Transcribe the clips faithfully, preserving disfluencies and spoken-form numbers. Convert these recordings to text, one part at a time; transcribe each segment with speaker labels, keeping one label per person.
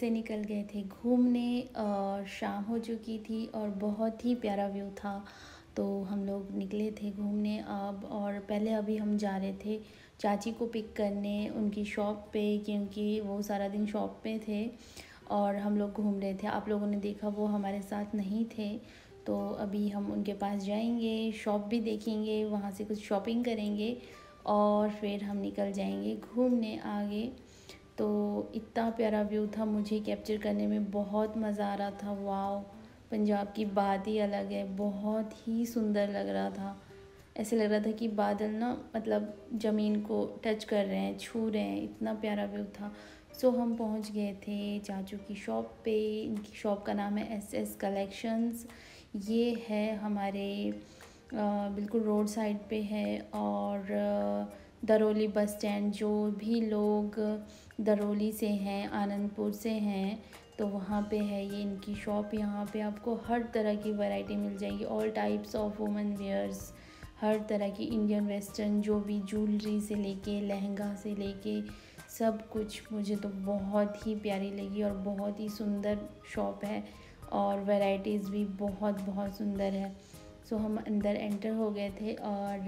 Speaker 1: से निकल गए थे घूमने और शाम हो चुकी थी और बहुत ही प्यारा व्यू था। तो हम लोग निकले थे घूमने अब, और पहले अभी हम जा रहे थे चाची को पिक करने उनकी शॉप पे, क्योंकि वो सारा दिन शॉप पे थे और हम लोग घूम रहे थे। आप लोगों ने देखा वो हमारे साथ नहीं थे, तो अभी हम उनके पास जाएंगे, शॉप भी देखेंगे, वहाँ से कुछ शॉपिंग करेंगे और फिर हम निकल जाएंगे घूमने आगे। तो इतना प्यारा व्यू था, मुझे कैप्चर करने में बहुत मज़ा आ रहा था। वाओ, पंजाब की बात ही अलग है, बहुत ही सुंदर लग रहा था। ऐसे लग रहा था कि बादल ना मतलब ज़मीन को टच कर रहे हैं, छू रहे हैं, इतना प्यारा व्यू था। सो हम पहुंच गए थे चाचू की शॉप पे। इनकी शॉप का नाम है एस एस कलेक्शंस। ये है हमारे आ, बिल्कुल रोड साइड पे है। और आ, दरोली बस स्टैंड, जो भी लोग दरोली से हैं, आनंदपुर से हैं, तो वहाँ पे है ये इनकी शॉप। यहाँ पे आपको हर तरह की वैरायटी मिल जाएगी, all types of women wears, हर तरह की इंडियन वेस्टर्न, जो भी ज्वेलरी से लेके लहंगा से लेके सब कुछ। मुझे तो बहुत ही प्यारी लगी और बहुत ही सुंदर शॉप है और वैरायटीज़ भी बहुत बहुत सुंदर है। सो हम अंदर एंटर हो गए थे और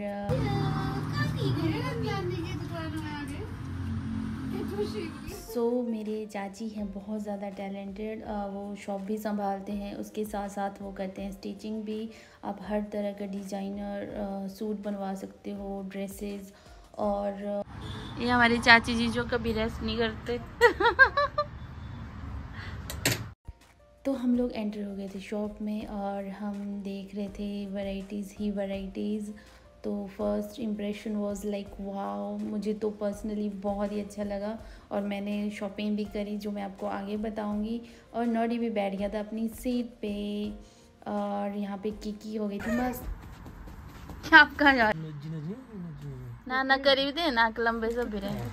Speaker 1: सो so, मेरे चाची हैं बहुत ज़्यादा टैलेंटेड, वो शॉप भी संभालते हैं, उसके साथ साथ वो करते हैं स्टिचिंग भी। आप हर तरह का डिज़ाइनर सूट बनवा सकते हो, ड्रेसेस। और ये हमारी चाची जी जो कभी रेस्ट नहीं करते तो हम लोग एंटर हो गए थे शॉप में और हम देख रहे थे वैरायटीज़ ही वैरायटीज़। तो first impression was like wow, मुझे तो पर्सनली बहुत ही अच्छा लगा और मैंने शॉपिंग भी करी, जो मैं आपको आगे बताऊंगी। और नॉडी भी बैठ गया था अपनी सीट पे और यहाँ पे कीकी हो गई थी मस्त। क्या आप कहाँ जा ना ना करीब दे नाक लंबे से भी रहे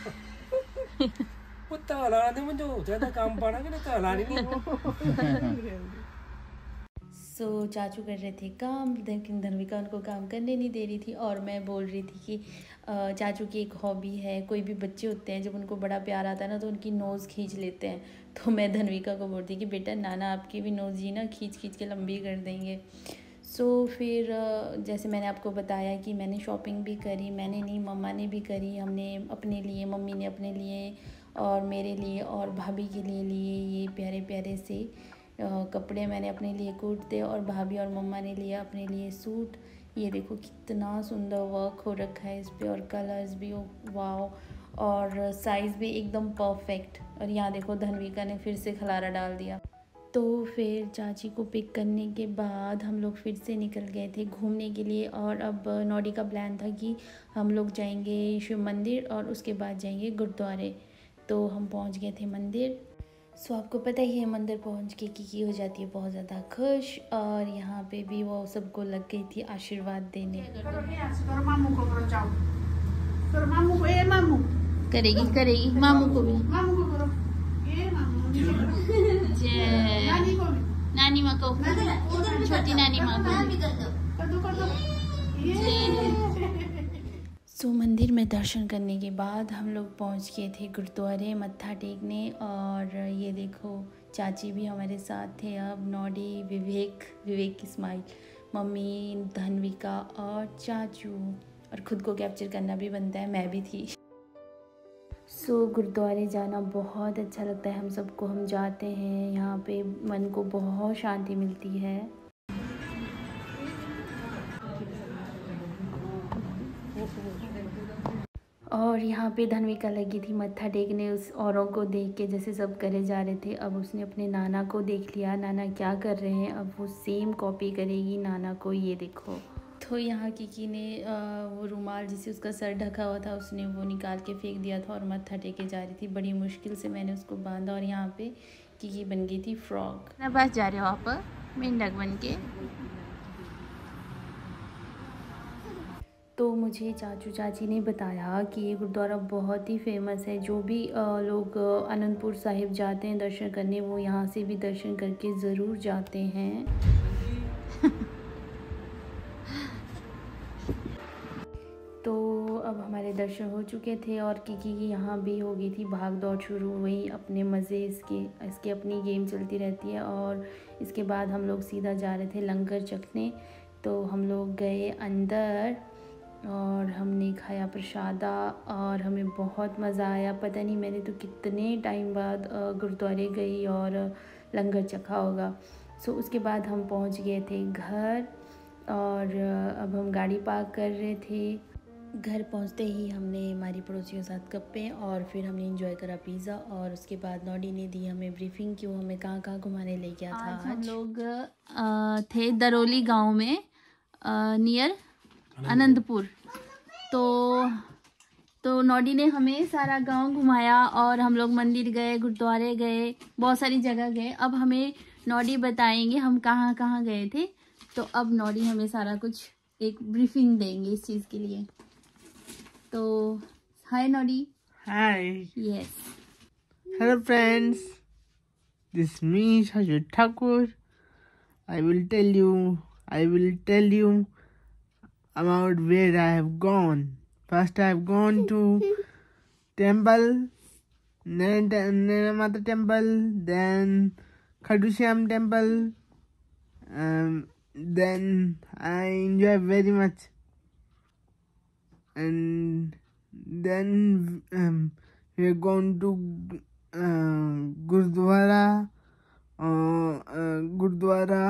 Speaker 1: सो so, चाचू कर रहे थे काम, लेकिन धन्विका उनको काम करने नहीं दे रही थी। और मैं बोल रही थी कि चाचू की एक हॉबी है, कोई भी बच्चे होते हैं जब उनको बड़ा प्यार आता है ना तो उनकी नोज़ खींच लेते हैं। तो मैं धन्विका को बोलती कि बेटा नाना आपकी भी नोज़ ही ना खींच खींच के लंबी कर देंगे। सो so, फिर जैसे मैंने आपको बताया कि मैंने शॉपिंग भी करी, मैंने नहीं मम्मा ने भी करी। हमने अपने लिए, मम्मी ने अपने लिए और मेरे लिए और भाभी के लिए लिए ये प्यारे प्यारे से कपड़े। मैंने अपने लिए कुर्ते और भाभी और मम्मा ने लिया अपने लिए सूट। ये देखो कितना सुंदर वर्क हो रखा है इस पे और कलर्स भी वाओ, और साइज़ भी एकदम परफेक्ट। और यहाँ देखो धन्विका ने फिर से खलारा डाल दिया। तो फिर चाची को पिक करने के बाद हम लोग फिर से निकल गए थे घूमने के लिए। और अब नॉडी का प्लान था कि हम लोग जाएंगे शिव मंदिर और उसके बाद जाएंगे गुरुद्वारे। तो हम पहुंच गए थे मंदिर। सो आपको पता ही है मंदिर पहुंच के कीकी हो जाती है बहुत ज़्यादा खुश, और यहाँ पे भी वो सबको लग गई थी आशीर्वाद देने। करेगी करेगी मामू को भी, नानी माँ को, छोटी नानी माँ को। सो so, मंदिर में दर्शन करने के बाद हम लोग पहुंच गए थे गुरुद्वारे मत्था टेकने। और ये देखो चाची भी हमारे साथ थे अब, नॉडी, विवेक, विवेक की स्माइल, मम्मी, धन्विका और चाचू। और ख़ुद को कैप्चर करना भी बनता है, मैं भी थी। सो so, गुरुद्वारे जाना बहुत अच्छा लगता है हम सबको। हम जाते हैं, यहाँ पे मन को बहुत शांति मिलती है। और यहाँ पे धन्विका लगी थी मत्था टेकने, उस औरों को देख के जैसे सब करे जा रहे थे। अब उसने अपने नाना को देख लिया, नाना क्या कर रहे हैं, अब वो सेम कॉपी करेगी नाना को। ये देखो, तो यहाँ कीकी ने वो रुमाल जिसे उसका सर ढका हुआ था उसने वो निकाल के फेंक दिया था और मत्था टेके जा रही थी। बड़ी मुश्किल से मैंने उसको बांधा और यहाँ पे कीकी बन गई थी फ्रॉक। ना बस जा रहे हो आप मेंढक बन के। तो मुझे चाचू चाची ने बताया कि ये गुरुद्वारा बहुत ही फेमस है। जो भी लोग आनंदपुर साहिब जाते हैं दर्शन करने, वो यहाँ से भी दर्शन करके ज़रूर जाते हैं। तो अब हमारे दर्शन हो चुके थे और किकी की यहाँ भी हो गई थी भाग दौड़ शुरू हुई, अपने मज़े, इसके इसकी अपनी गेम चलती रहती है। और इसके बाद हम लोग सीधा जा रहे थे लंगर चखने। तो हम लोग गए अंदर और हमने खाया प्रसादा और हमें बहुत मज़ा आया। पता नहीं मैंने तो कितने टाइम बाद गुरुद्वारे गई और लंगर चखा होगा। सो उसके बाद हम पहुंच गए थे घर और अब हम गाड़ी पार्क कर रहे थे। घर पहुंचते ही हमने हमारी पड़ोसियों के साथ गप्पे और फिर हमने एंजॉय करा पिज़्ज़ा। और उसके बाद नॉडी ने दी हमें ब्रीफिंग क्यों हमें कहाँ कहाँ घुमाने ले गया था। आज हम लोग आ, थे दरोली गांव में नियर आनंदपुर। तो तो नॉडी ने हमें सारा गांव घुमाया और हम लोग मंदिर गए, गुरुद्वारे गए, बहुत सारी जगह गए। अब हमें नॉडी बताएंगे हम कहाँ कहाँ गए थे। तो अब नॉडी हमें सारा कुछ एक ब्रीफिंग देंगे इस चीज़ के लिए। तो hi Noddy.
Speaker 2: Hi.
Speaker 1: Yes.
Speaker 2: Hello friends, this me Shashwat Thakur. I will tell you, I will tell you about where I have gone. First, I have gone to temple, Nara Mata temple, then Khatu Shyam temple. Um, then I enjoy very much. And then um, we are going to uh, Gurdwara, uh, uh, Gurdwara,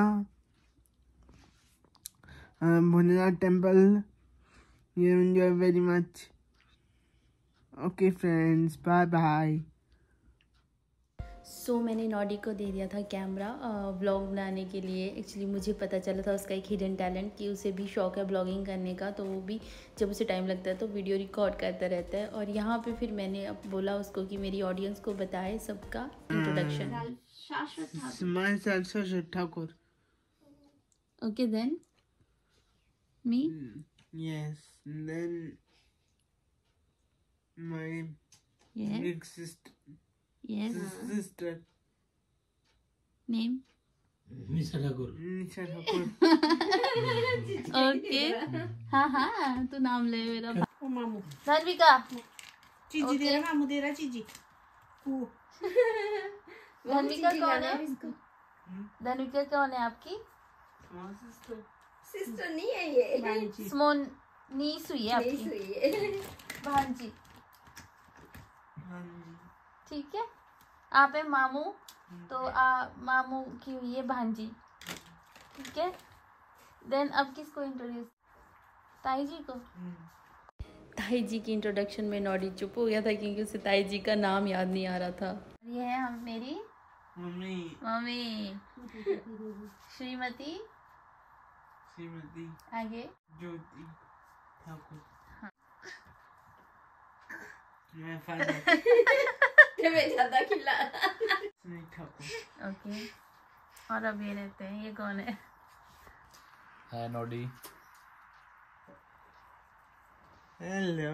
Speaker 2: uh, Bhoninath temple. We enjoy very much. Okay friends, bye bye.
Speaker 1: So so, मैंने Noddy को दे दिया था camera vlog बनाने के लिए। Actually मुझे पता चला था उसका एक हिडन टैलेंट कि उसे भी शौक है ब्लॉगिंग करने का। तो वो भी जब उसे टाइम लगता है तो वीडियो रिकॉर्ड करता रहता है। और यहाँ पे फिर मैंने अब बोला उसको कि मेरी ऑडियंस को बताए सबका introduction.
Speaker 2: Shashwat Thakur.
Speaker 1: Okay then me.
Speaker 2: Yes, then my
Speaker 1: yes
Speaker 2: big sister.
Speaker 1: yes
Speaker 2: Sister.
Speaker 1: Name
Speaker 3: Nisha Thakur.
Speaker 2: Nisha Thakur.
Speaker 1: Okay. हाँ हाँ तू नाम ले मेरा।
Speaker 4: ओ मामू
Speaker 1: धर्मिका।
Speaker 4: चीजी दे रहा, मामू दे रहा चीजी। ओ
Speaker 1: धर्मिका कौन है? धर्मिका कौन है आपकी?
Speaker 2: My sister.
Speaker 5: सिस्टर नहीं है ये,
Speaker 1: स्मोन नीस हुई है आपकी
Speaker 5: हुई है।
Speaker 1: भांजी।
Speaker 2: हाँ जी।
Speaker 1: ठीक है, आप है मामू तो आ मामू की हुई है भांजी। ठीक है, देन अब किसको इंट्रोड्यूस? ताई जी को। ताई जी की इंट्रोडक्शन में नॉडी चुप हो गया था क्योंकि उसे ताई जी का नाम याद नहीं आ रहा था। ये है हम मेरी
Speaker 2: मम्मी।
Speaker 1: मम्मी श्रीमती।
Speaker 2: श्रीमती
Speaker 1: आगे
Speaker 2: ज्योति ठाकुर।
Speaker 1: हाँ।
Speaker 2: मैं फादर
Speaker 5: मैं ज्यादा खिला।
Speaker 2: सुनील ठाकुर।
Speaker 1: ओके, और अब ये रहते हैं, ये कौन है?
Speaker 3: Hi Noddy.
Speaker 2: हेलो।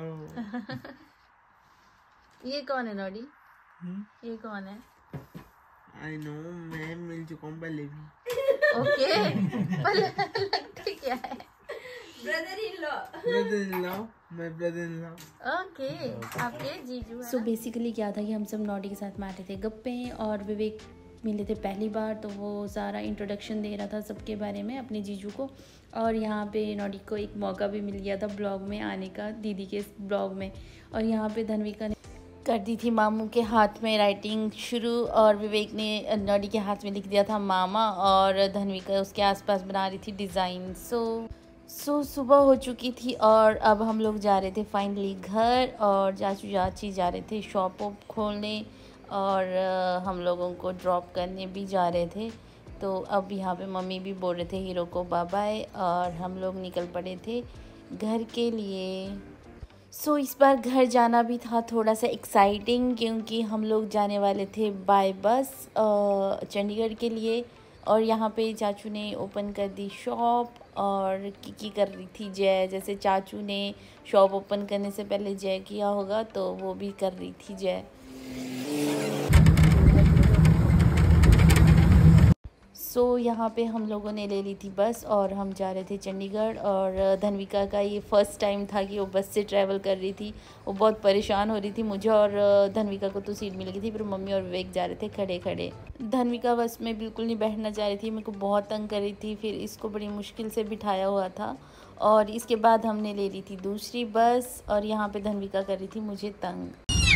Speaker 1: ये कौन है नॉडी?
Speaker 2: हम्म?
Speaker 1: ये कौन है?
Speaker 2: आई नो, मैं मिल चुका हूँ पहले भी।
Speaker 1: ओके पर लगता क्या है?
Speaker 5: Brother in law.
Speaker 2: Brother in law, मैं ब्रदर इन लॉ।
Speaker 1: ओके, आपके जीजू है। सो बेसिकली क्या था कि हम सब नॉडी के साथ बैठे थे गप्पे, और विवेक मिले थे पहली बार तो वो सारा इंट्रोडक्शन दे रहा था सबके बारे में अपने जीजू को। और यहाँ पे नॉडी को एक मौका भी मिल गया था ब्लॉग में आने का, दीदी के ब्लॉग में। और यहाँ पे धन्विका ने कर दी थी मामू के हाथ में राइटिंग शुरू, और विवेक ने नॉडी के हाथ में लिख दिया था मामा, और धन्विका उसके आसपास बना रही थी डिज़ाइन। सो सो सुबह हो चुकी थी और अब हम लोग जा रहे थे फाइनली घर, और चाचू चाची जा रहे थे शॉप वॉप खोलने, और हम लोगों को ड्रॉप करने भी जा रहे थे। तो अब यहाँ पे मम्मी भी बोल रहे थे हीरो को बाय बाय, और हम लोग निकल पड़े थे घर के लिए। सो so, इस बार घर जाना भी था थोड़ा सा एक्साइटिंग, क्योंकि हम लोग जाने वाले थे बाय बस चंडीगढ़ के लिए। और यहाँ पे चाचू ने ओपन कर दी शॉप, और किकी कर रही थी जय। जैसे चाचू ने शॉप ओपन करने से पहले जय किया होगा, तो वो भी कर रही थी सो सो so, यहाँ पे हम लोगों ने ले ली थी बस और हम जा रहे थे चंडीगढ़। और धन्विका का ये फ़र्स्ट टाइम था कि वो बस से ट्रैवल कर रही थी। वो बहुत परेशान हो रही थी। मुझे और धन्विका को तो सीट मिल गई थी, फिर मम्मी और विवेक जा रहे थे खड़े खड़े। धन्विका बस में बिल्कुल नहीं बैठना चाह रही थी, मेरे को बहुत तंग कर रही थी। फिर इसको बड़ी मुश्किल से बिठाया हुआ था और इसके बाद हमने ले ली थी दूसरी बस और यहाँ पे धन्विका कर रही थी मुझे तंग।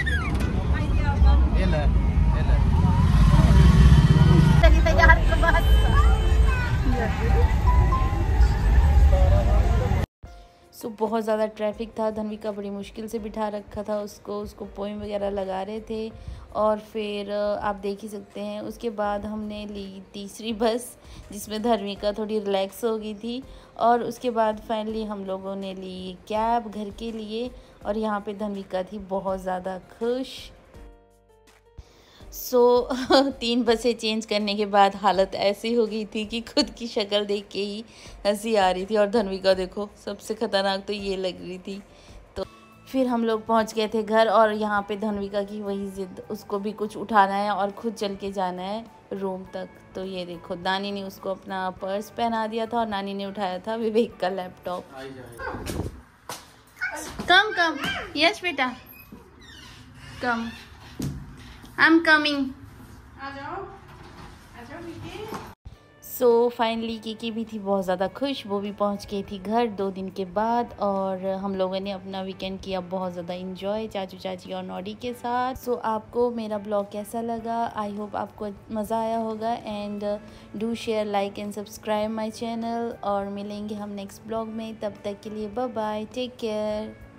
Speaker 1: सो so, बहुत ज़्यादा ट्रैफिक था। धन्विका बड़ी मुश्किल से बिठा रखा था उसको उसको पोएम वगैरह लगा रहे थे। और फिर आप देख ही सकते हैं उसके बाद हमने ली तीसरी बस जिसमें धन्विका थोड़ी रिलैक्स हो गई थी। और उसके बाद फाइनली हम लोगों ने ली कैब घर के लिए और यहाँ पे धन्विका थी बहुत ज़्यादा खुश। सो so, तीन बसें चेंज करने के बाद हालत ऐसी हो गई थी कि खुद की शक्ल देख के ही हंसी आ रही थी। और धन्विका देखो सबसे ख़तरनाक तो ये लग रही थी। तो फिर हम लोग पहुंच गए थे घर और यहाँ पे धन्विका की वही ज़िद, उसको भी कुछ उठाना है और खुद चल के जाना है रूम तक। तो ये देखो नानी ने उसको अपना पर्स पहना दिया था और नानी ने उठाया था विवेक का लैपटॉप। कम कम यस बेटा come I am coming. So finally Kiki भी थी बहुत ज़्यादा खुश। वो भी पहुंच गई थी घर दो दिन के बाद और हम लोगों ने अपना वीकेंड किया बहुत ज़्यादा इंजॉय चाचू चाची और नॉडी के साथ। सो so, आपको मेरा ब्लॉग कैसा लगा? आई होप आपको मज़ा आया होगा। And do share like and subscribe my channel और मिलेंगे हम नेक्स्ट ब्लॉग में। तब तक के लिए बाय बाय, टेक केयर।